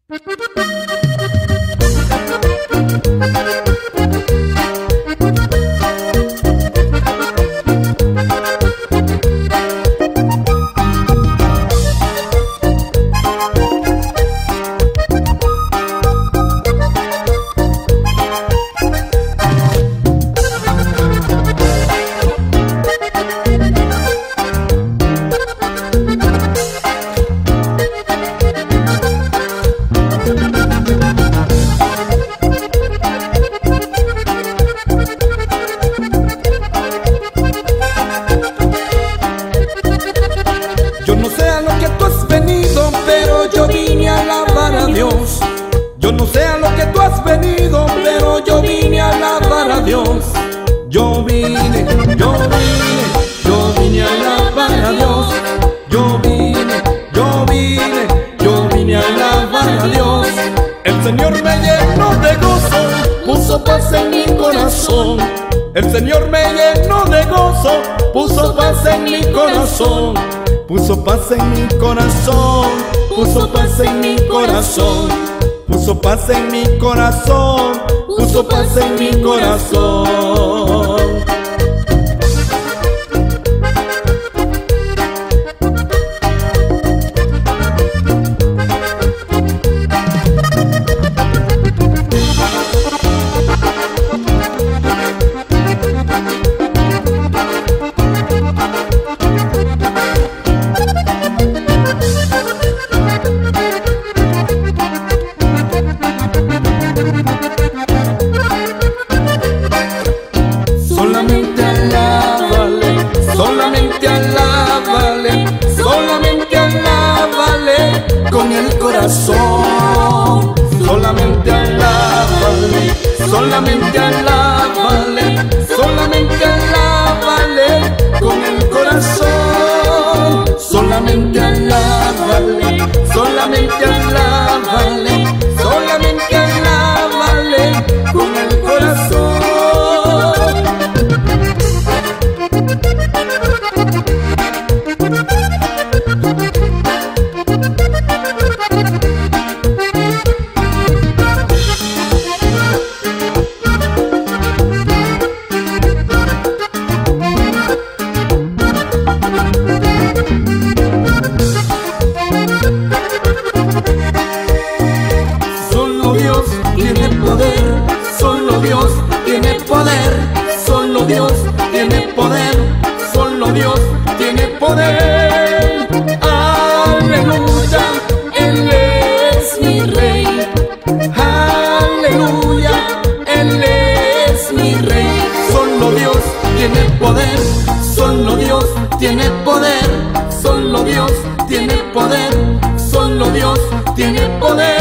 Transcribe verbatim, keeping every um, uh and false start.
Yo no sé a lo que tú has venido, pero yo vine a alabar a Dios. Yo no sé a lo que tú has venido, pero yo vine a alabar a Dios. Yo vine, yo vine, yo vine a alabar a Dios. Yo vine, yo vine, yo vine a alabar a Dios. El Señor me llenó de gozo, puso paz en mi corazón. El Señor me llenó de gozo, puso paz en mi corazón. Puso paz en mi corazón, puso paz en mi corazón, puso paz en mi corazón, puso paz en mi corazón. Solamente alábale, solamente alábale, solamente alábale con el corazón. Solamente alábale, solamente alábale, solamente alábale con el corazón. Solamente alábale, solamente alábale, solamente alábale con el corazón. Solo Dios tiene poder, solo Dios tiene poder, solo Dios tiene poder, solo Dios tiene poder. Aleluya, Él es mi Rey. Aleluya, Él es mi Rey. Solo Dios tiene poder, solo Dios tiene poder, solo Dios tiene poder, solo Dios tiene poder.